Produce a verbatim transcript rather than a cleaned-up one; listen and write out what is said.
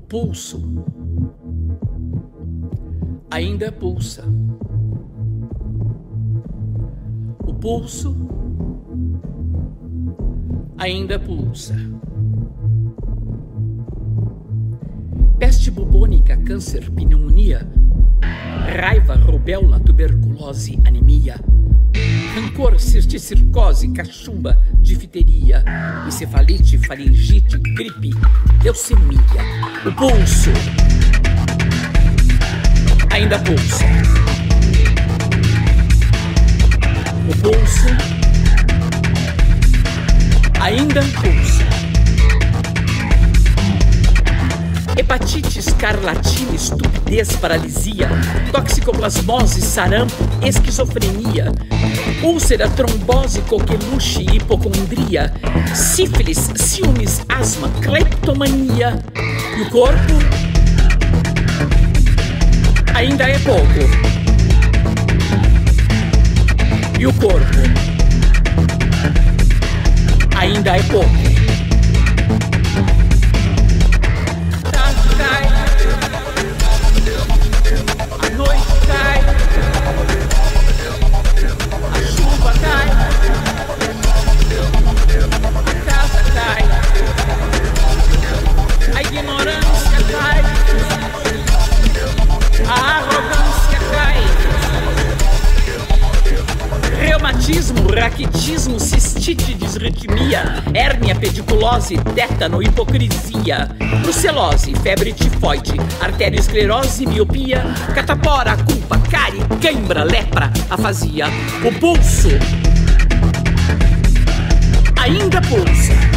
pulso ainda pulsa. O pulso ainda pulsa. Peste bubônica, câncer, pneumonia, raiva, rubéola, tuberculose, anemia, rancor, cisticircose, cachumba, difteria, encefalite, faringite, gripe, leucemia. O pulso ainda pulsa. O pulso ainda pulsa. Hepatite, escarlatina, estupidez, paralisia, toxicoplasmose, sarampo, esquizofrenia, úlcera, trombose, coqueluche, hipocondria, sífilis, ciúmes, asma, cleptomania. E o corpo ainda é pouco. E o corpo ainda é pouco. Cai, a noite cai, a chuva cai, a casa cai, a ignorância cai, a arrogância cai. Reumatismo, raquitismo, cistite, disritmia, hérnia, pediculose, tétano, hipocrisia, brucelose, febre tifoide, arteriosclerose, miopia, catapora, culpa, cárie, cãibra, lepra, afasia. O pulso ainda pulsa.